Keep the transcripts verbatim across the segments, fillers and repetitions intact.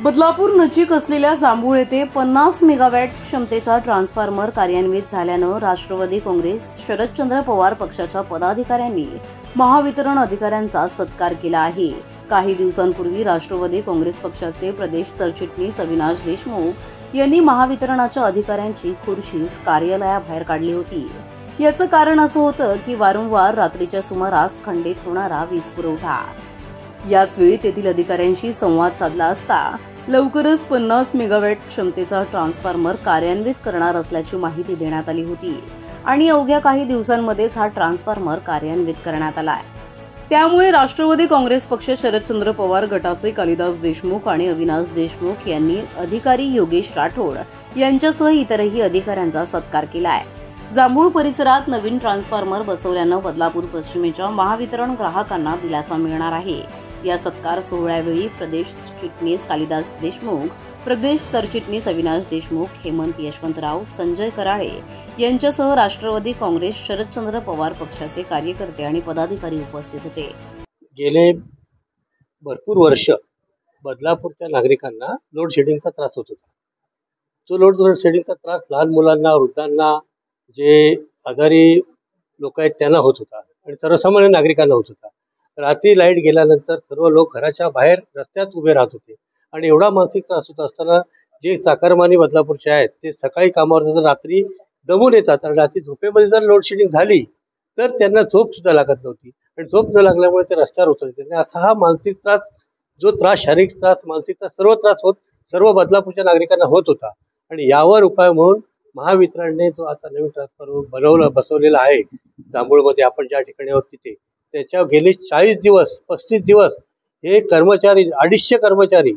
बदलापूर नजीक असलेल्या जांभूळ येथे पन्नास मेगावॅट क्षमतेचा ट्रान्सफॉर्मर कार्यान्वित झाल्यानं राष्ट्रवादी काँग्रेस शरदचंद्र पवार पक्षाच्या पदाधिकाऱ्यांनी महावितरण अधिकाऱ्यांचा सत्कार केला आहे। काही दिवसांपूर्वी राष्ट्रवादी काँग्रेस पक्षाचे प्रदेश सरचिटणीस अविनाश देशमुख यांनी महावितरणाच्या अधिकाऱ्यांची खुर्ची कार्यालयाबाहेर काढली होती। याचं कारण असं होतं की वारंवार रात्रीच्या सुमारास खंडित होणारा वीज पुरवठा। याच वेळी तेथील अधिकाऱ्यांशी संवाद साधला असता लवकरच पन्नास मेगावॅट क्षमतेचा ट्रान्सफॉर्मर कार्यान्वित करणार असल्याची माहिती देण्यात आली होती आणि अवघ्या काही दिवसांमध्येच हा ट्रान्सफॉर्मर कार्यान्वित करण्यात आला आहे। त्यामुळे राष्ट्रवादी काँग्रेस पक्ष शरदचंद्र पवार गटाचे कालिदास देशमुख आणि अविनाश देशमुख यांनी अधिकारी योगेश राठोड यांच्यासह इतरही अधिकाऱ्यांचा सत्कार केला आहे। जांभूळ परिसरात नवीन ट्रान्सफॉर्मर बसवल्यानं बदलापूर पश्चिमेच्या महावितरण ग्राहकांना दिलासा मिळणार आहे। या सत्कार सोहळ्यावेळी प्रदेश चिटणीस कालिदास देशमुख, प्रदेश सरचिटणीस अविनाश देशमुख, हेमंत यशवंतराव, संजय कराळे यांच्यासह राष्ट्रवादी काँग्रेस शरदचंद्र पवार पक्षाचे कार्यकर्ते आणि पदाधिकारी उपस्थित होते। गेले भरपूर वर्ष बदलापूरच्या नागरिकांना लोड शेडिंगचा त्रास होत होता। तो लोड शेडिंगचा त्रास लहान मुलांना, वृद्धांना, जे आजारी लोक आहेत त्यांना होत होता आणि सर्वसामान्य नागरिकांना होत होता। रात्री लाईट गेल्यानंतर सर्व लोक घराच्या बाहेर रस्त्यात उभे राहत होते आणि एवढा मानसिक त्रास होत असताना जे चाकरमानी बदलापूरचे आहेत ते सकाळी कामावर जातात, रात्री दमून येतात आणि रात्री झोपेमध्ये जर लोड शेडिंग झाली तर त्यांना झोप सुद्धा लागत नव्हती आणि झोप न लागल्यामुळे ते रस्त्यावर उतरले आणि असा हा मानसिक त्रास, जो त्रास, शारीरिक त्रास, मानसिक त्रास, सर्व त्रास होत सर्व बदलापूरच्या नागरिकांना होत होता आणि यावर उपाय म्हणून महावितरणने जो आता नवीन ट्रान्सफॉर्मर बनवला बसवलेला आहे जांभूळमध्ये, आपण ज्या ठिकाणी आहोत तिथे, त्याच्या गेले चाळीस दिवस पस्तीस दिवस हे कर्मचारी, अडीचशे कर्मचारी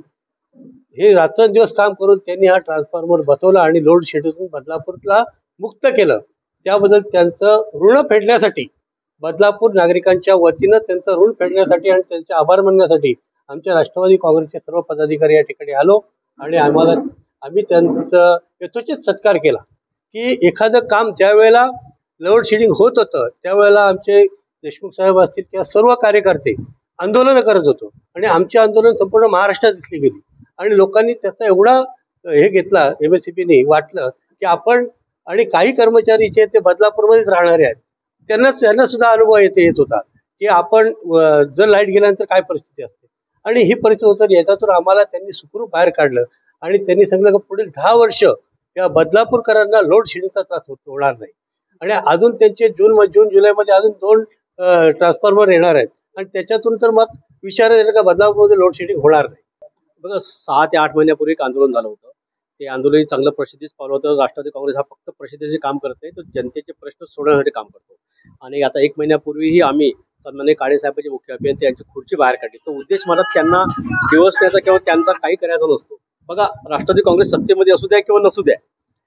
हे रात्रंदिवस काम करून त्यांनी हा ट्रान्सफॉर्मर बसवला आणि लोड शेडिंगतून बदलापूरला मुक्त केलं। त्याबद्दल त्यांचं ऋण फेडण्यासाठी, बदलापूर नागरिकांच्या वतीनं त्यांचं ऋण फेडण्यासाठी आणि त्यांचे आभार मानण्यासाठी आमच्या राष्ट्रवादी काँग्रेसचे सर्व पदाधिकारी या ठिकाणी आलो आणि आम्हाला आम्ही त्यांचं यथोचित सत्कार केला की एखादं काम ज्या वेळेला लोड शेडिंग होत होतं त्यावेळेला आमचे देशमुख साहेब असतील किंवा सर्व कार्यकर्ते आंदोलन करत होतो आणि आमचे आंदोलन संपूर्ण महाराष्ट्रात दिसली गेली आणि लोकांनी त्याचा एवढा हे घेतला, एम एस सी पीने वाटलं की आपण, आणि काही कर्मचारी जे ते बदलापूरमध्येच राहणारे आहेत त्यांना त्यांना सुद्धा अनुभव येते येत होता की आपण जर लाईट गेल्यानंतर काय परिस्थिती असते आणि ही परिस्थिती होतं। याच्यातून आम्हाला त्यांनी सुखरूप बाहेर काढलं आणि त्यांनी सांगितलं की पुढील दहा वर्ष या बदलापूरकरांना लोड शेडिंगचा त्रास होणार नाही आणि अजून त्यांचे जून जून जुलैमध्ये अजून दोन ट्रान्सफॉर्मर येणार आहेत आणि त्याच्यातून तर मग विचार येईल का बदलापूरमध्ये लोड शेडिंग होणार नाही। बघा, सहा ते आठ महिन्यापूर्वी एक आंदोलन झालं होतं, ते आंदोलन चांगलं प्रसिद्धीस पावलं होतं। राष्ट्रवादी काँग्रेस हा फक्त प्रसिद्धीचे काम करत नाही, तो जनतेचे प्रश्न सोडवण्यासाठी काम करतो आणि आता एक महिन्यापूर्वीही आम्ही सन्माननीय काळे साहेबांचे मुख्य अभियंते यांची खुर्ची बाहेर काढली। तो उद्देश म्हणत त्यांना दिवसण्याचा किंवा त्यांचा काही करायचा नसतो। बघा, राष्ट्रवादी काँग्रेस सत्तेमध्ये असू द्या किंवा नसू द्या,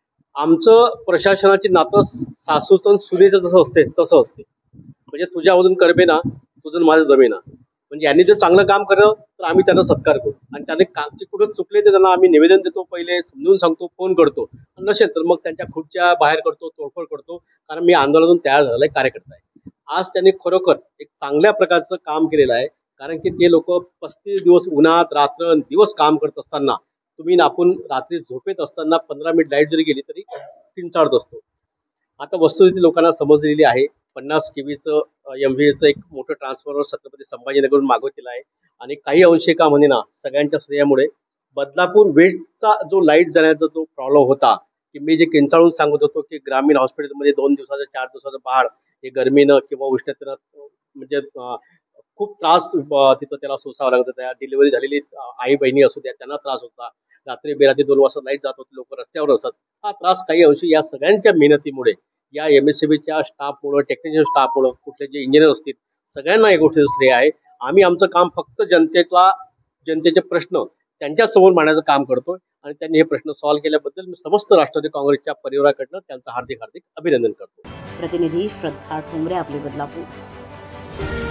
आमचं प्रशासनाची नातं सासूचं सुनेचं जसं असते तसं असते, म्हणजे तुझ्या अजून करबे ना, तुझं माझं जमे ना। म्हणजे यांनी जर चांगलं काम केलं तर आम्ही त्यांना सत्कार करू आणि त्यांनी काम कुठं चुकले तर त्यांना आम्ही निवेदन देतो, पहिले समजून सांगतो, फोन करतो, नसेल तर मग त्यांच्या खुर्च्या बाहेर करतो, तोडफोड करतो, कारण मी आंदोलनातून तयार झालेला एक कार्यकर्ता आहे। आज त्यांनी खरोखर एक चांगल्या प्रकारचं काम केलेलं आहे, कारण की ते लोक पस्तीस दिवस उन्हात रात्र दिवस काम करत असताना, तुम्ही आपण रात्री झोपेत असताना पंधरा मिनिट लाईट जरी गेली तरी किंचाळत असतो। आता वस्तुस्थिती लोकांना समजलेली आहे। पन्नास केवीचं एम व्हीचं एक मोठं ट्रान्सफॉर्मर छत्रपती संभाजीनगरहून मागवलेलं आहे आणि काही अंशी का म्हणे ना, सगळ्यांच्या श्रेयामुळे बदलापूर वेस्टचा जो लाईट जाण्याचा जो प्रॉब्लेम होता, की मी जे किंचाळून सांगत होतो की ग्रामीण हॉस्पिटलमध्ये दोन दिवसाचं चार दिवसाचं बाळ हे गरमीनं किंवा उष्णतेनं म्हणजे खूप त्रास तिथं त्याला सोसावं लागत होता। डिलिव्हरी झालेली आई बहिणी असू द्या त्यांना त्रास होता, रात्री बेरात्री दोन वाजता लाईट जात होती, लोक रस्त्यावर असत। हा त्रास काही अंशी या सगळ्यांच्या मेहनतीमुळे, या एम एस सी बीच्या स्टाफमुळं, टेक्निशियन स्टाफमुळं, कुठले जे इंजिनियर असतील सगळ्यांना या गोष्टीचं श्रेय आहे। आम्ही आमचं काम फक्त जनतेचा जनतेचे प्रश्न त्यांच्यासमोर मांडण्याचं काम करतो आणि त्यांनी हे प्रश्न सॉल्व्ह केल्याबद्दल मी समस्त राष्ट्रवादी काँग्रेसच्या परिवाराकडनं त्यांचं हार्दिक हार्दिक अभिनंदन करतो। प्रतिनिधी श्रद्धा ठोंबरे, आपली बदलापूर।